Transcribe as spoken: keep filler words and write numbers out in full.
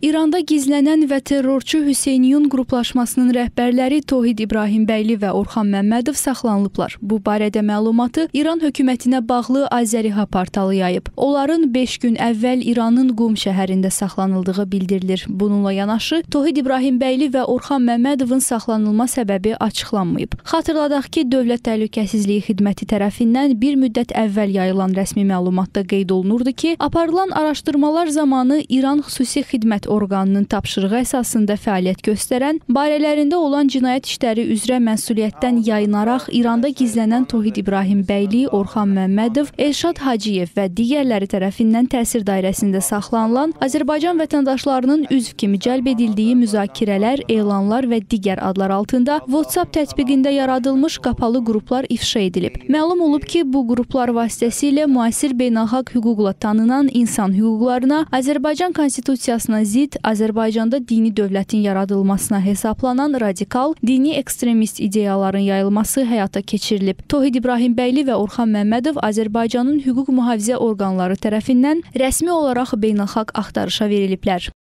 İranda gizlənən və terrorçu Hüseyniyun qruplaşmasının rəhbərləri Tohid İbrahimbəyli və Orxan Məmmədov saxlanılıblar. Bu barədə məlumatı İran hökumətinə bağlı Azəriha portalı yayıb. Onların beş gün əvvəl İranın Qum şəhərində saxlanıldığı bildirilir. Bununla yanaşı Tohid İbrahimbəyli və Orxan Məmmədovun saxlanılma səbəbi açıqlanmayıb. Xatırladaq ki, Dövlət Təhlükəsizliyi Xidməti tərəfindən bir müddət əvvəl yayılan rəsmi məlumatda qeyd olunurdu ki, aparılan araşdırmalar zamanı İran xüsusi xidmət orqanının tapşırığı əsasında fəaliyyət göstərən, barələrində olan cinayət işləri üzrə məsuliyyətdən yayınaraq İranda gizlənən Tohid İbrahimbəyli, Orxan Məmmədov, Elşad Hacıyev və digərləri tərəfindən təsir dairəsində saxlanılan Azərbaycan vətəndaşlarının üzv kimi cəlb edildiyi müzakirələr, elanlar və digər adlar altında WhatsApp tətbiqində yaradılmış qapalı qruplar ifşa edilib. Məlum olub ki, bu qruplar vasitəsilə müasir beynəlxalq hüquqla tanınan insan hüquqlarına, Azərbaycan konstitusiyasına zid, Azərbaycanda dini dövlətin yaradılmasına hesaplanan radikal, dini ekstremist ideyaların yayılması həyata keçirilib. Tohid İbrahimbəyli və Orxan Məmmədov Azərbaycanın hüquq mühafizə orqanları tərəfindən rəsmi olaraq beynəlxalq axtarışa veriliblər.